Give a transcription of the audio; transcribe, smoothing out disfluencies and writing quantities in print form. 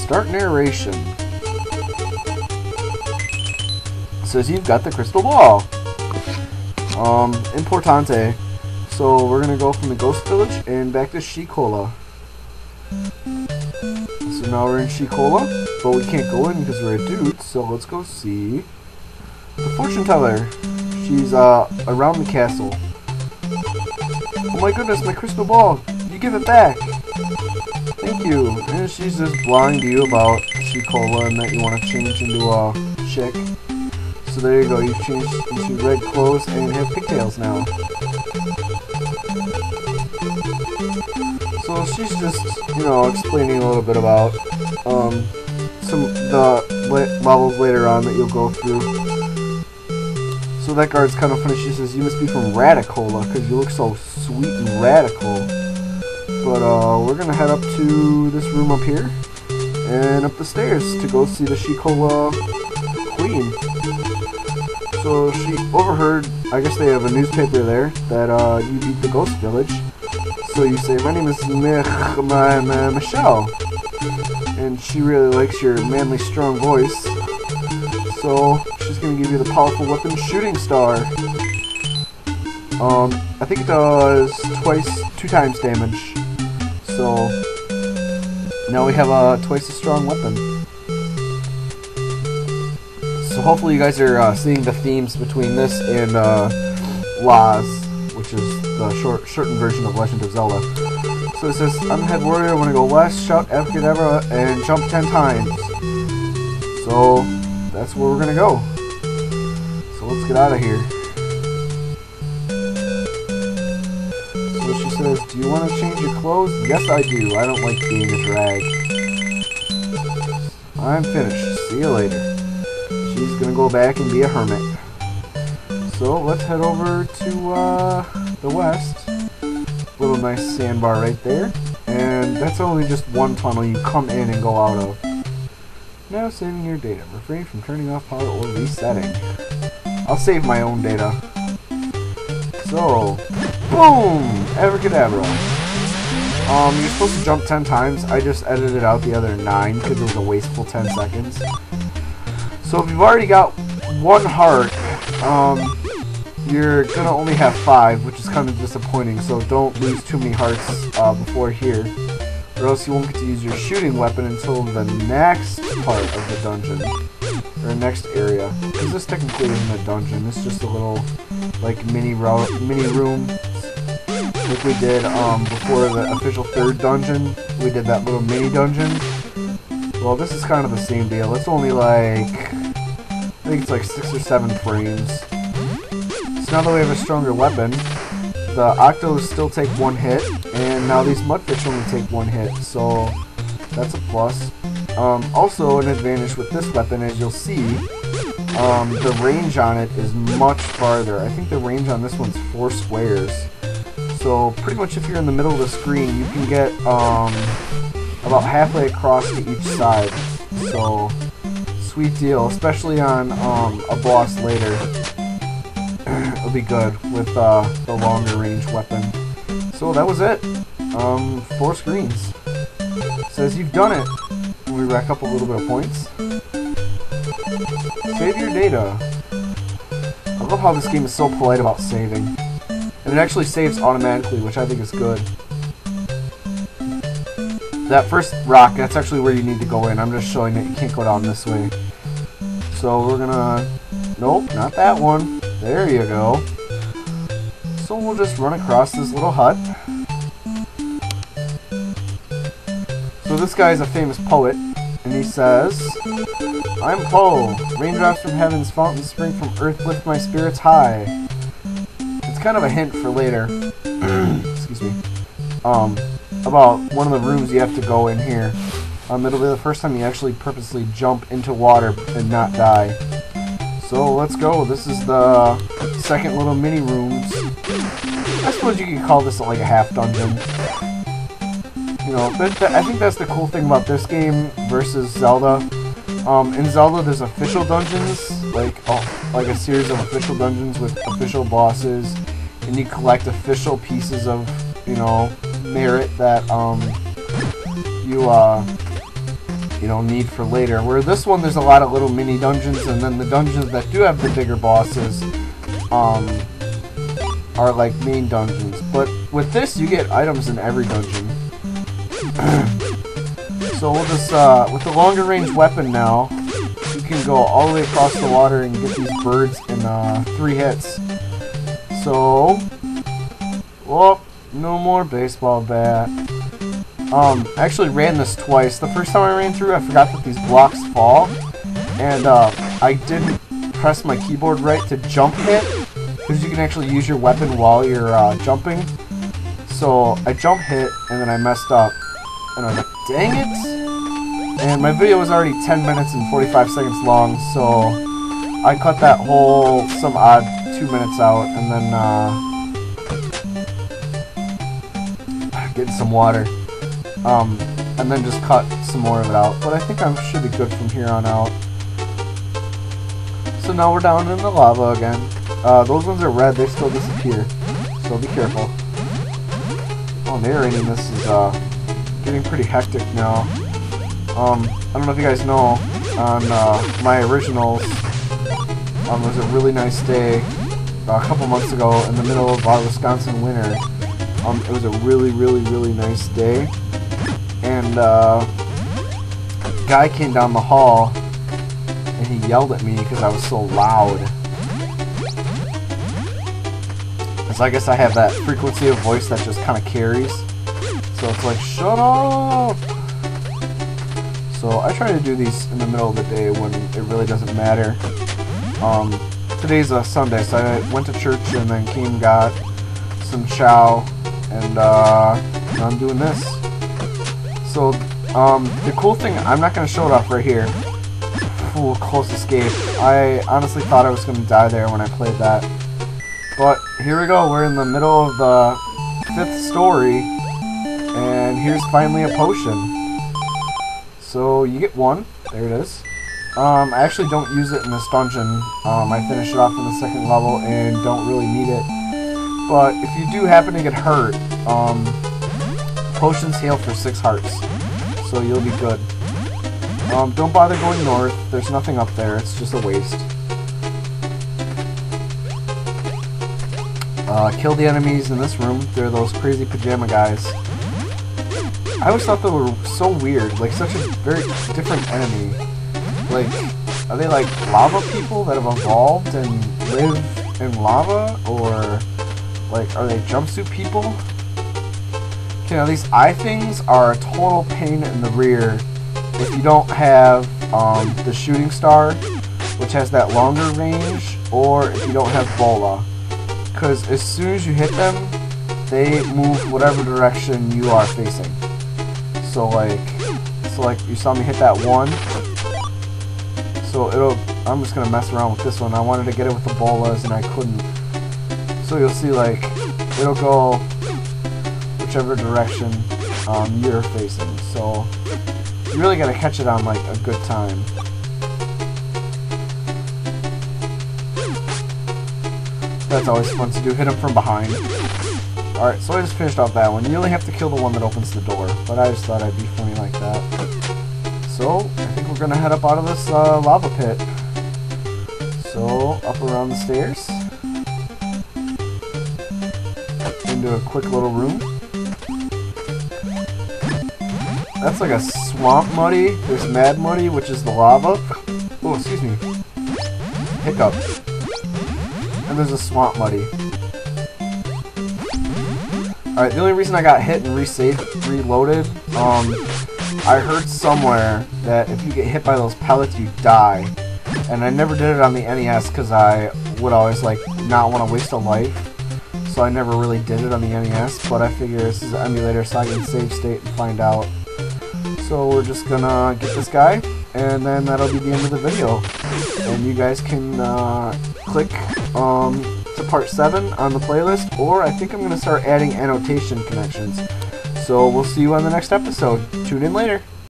Start narration. It says you've got the crystal ball. Importante. So we're gonna go from the ghost village and back to Shikola. So now we're in Shikola, but we can't go in because we're a dude, so let's go see the fortune teller. She's around the castle. Oh my goodness, my crystal ball! You give it back! Thank you! And she's just lying to you about Shikola and that you want to change into a chick. So there you go, you've changed into red clothes and have pigtails now. So she's just, you know, explaining a little bit about some of the levels later on that you'll go through. So that guard's kind of funny. She says, you must be from Radicola because you look so sweet and radical. But we're going to head up to this room up here and up the stairs to go see the Shikola Queen. So she overheard, I guess they have a newspaper there, that you beat the Ghost Village. So you say, my name is Michelle. And she really likes your manly, strong voice. So she's going to give you the powerful weapon Shooting Star. I think it does 2 times damage. So now we have a twice as strong weapon. So hopefully you guys are seeing the themes between this and Laz, which is the shortened version of Legend of Zelda. So it says, I'm the head warrior, I want to go west, shout Abracadabra, and jump 10 times. So that's where we're going to go. So let's get out of here. So she says, do you want to change your clothes? Yes, I do. I don't like being a drag. I'm finished. See you later. She's going to go back and be a hermit. So let's head over to the west. Little nice sandbar right there. And that's only just one tunnel you come in and go out of. Now saving your data. Refrain from turning off power or resetting. I'll save my own data. So, boom! Abracadabra. You're supposed to jump 10 times. I just edited out the other 9 because it was a wasteful 10 seconds. So if you've already got 1 heart, you're gonna only have 5, which is kind of disappointing. So don't lose too many hearts before here, or else you won't get to use your shooting weapon until the next part of the dungeon, or next area. Because this technically isn't a dungeon. It's just a little, like, mini room. Like we did before the official 3rd dungeon. We did that little mini dungeon. Well, this is kind of the same deal. It's only like, I think it's like 6 or 7 frames. So now that we have a stronger weapon, the Octos still take 1 hit, and now these Mudfish only take 1 hit, so that's a plus. Also, an advantage with this weapon, as you'll see, the range on it is much farther. I think the range on this one's 4 squares. So pretty much if you're in the middle of the screen, you can get about halfway across to each side. So sweet deal, especially on a boss later. It'll be good with the longer range weapon. So that was it. 4 screens. Says you've done it. We rack up a little bit of points. Save your data. I love how this game is so polite about saving. And it actually saves automatically, which I think is good. That first rock, that's actually where you need to go in. I'm just showing that you can't go down this way. So we're gonna... Nope, not that one. There you go. So we'll just run across this little hut. So this guy is a famous poet, and he says, I'm Poe. Raindrops from heaven's fountain spring from earth lift my spirits high. It's kind of a hint for later. Excuse me. About one of the rooms you have to go in here. It'll be the first time you actually purposely jump into water and not die. So let's go. This is the second little mini rooms. I suppose you could call this like a half dungeon. You know, I think that's the cool thing about this game versus Zelda. In Zelda, there's official dungeons, like a series of official dungeons with official bosses, and you collect official pieces of, you know, merit that you you know, need for later. Where this one, there's a lot of little mini dungeons, and then the dungeons that do have the bigger bosses are like main dungeons. But with this, you get items in every dungeon. So we'll just, with the longer range weapon now, you can go all the way across the water and get these birds in 3 hits. So, whoop, no more baseball bat. I actually ran this twice. The first time I ran through, I forgot that these blocks fall, and I didn't press my keyboard right to jump hit, because you can actually use your weapon while you're jumping. So I jump hit, and then I messed up, and I was like, dang it! And my video was already 10 minutes and 45 seconds long, so I cut that whole some odd 2 minutes out, and then getting some water. And then just cut some more of it out. But I think I should be good from here on out. So now we're down in the lava again. Those ones are red, they still disappear. So be careful. Oh, narrating this is getting pretty hectic now. I don't know if you guys know, on my originals, it was a really nice day a couple months ago in the middle of our Wisconsin winter. It was a really nice day. And a guy came down the hall and he yelled at me because I was so loud. So I guess I have that frequency of voice that just kind of carries. So it's like, shut up! So I try to do these in the middle of the day when it really doesn't matter. Today's a Sunday, so I went to church and then came, got some chow, and now I'm doing this. So, the cool thing, I'm not going to show it off right here. Ooh, close escape. I honestly thought I was going to die there when I played that. But, here we go, we're in the middle of the 5th story, and here's finally a potion. So, you get 1, there it is. I actually don't use it in this dungeon. I finish it off in the 2nd level and don't really need it. But, if you do happen to get hurt, potions heal for 6 hearts, so you'll be good. Don't bother going north, there's nothing up there, it's just a waste. Kill the enemies in this room, they're those crazy pajama guys. I always thought they were so weird, like such a very different enemy. Like, are they like lava people that have evolved and live in lava, or like, are they jumpsuit people? Okay, now these eye things are a total pain in the rear if you don't have the shooting star, which has that longer range, or if you don't have bola. Because as soon as you hit them, they move whatever direction you are facing. So like you saw me hit that one. So I'm just gonna mess around with this one. I wanted to get it with the bolas and I couldn't. So you'll see like it'll go whichever direction you're facing. So you really gotta catch it on like a good time. That's always fun to do, hit them from behind. Alright, so I just finished off that one. You only have to kill the one that opens the door, but I just thought I'd be funny like that. So, I think we're gonna head up out of this lava pit. So, up around the stairs. Into a quick little room. That's like a swamp muddy. There's mad muddy, which is the lava. Oh, excuse me. Hiccup. And there's a swamp muddy. Alright, the only reason I got hit and reloaded, I heard somewhere that if you get hit by those pellets, you die. And I never did it on the NES because I would always like not want to waste a life. So I never really did it on the NES, but I figure this is an emulator so I can save state and find out. So we're just gonna get this guy, and then that'll be the end of the video. And you guys can click to part 7 on the playlist, or I think I'm going to start adding annotation connections. So we'll see you on the next episode. Tune in later.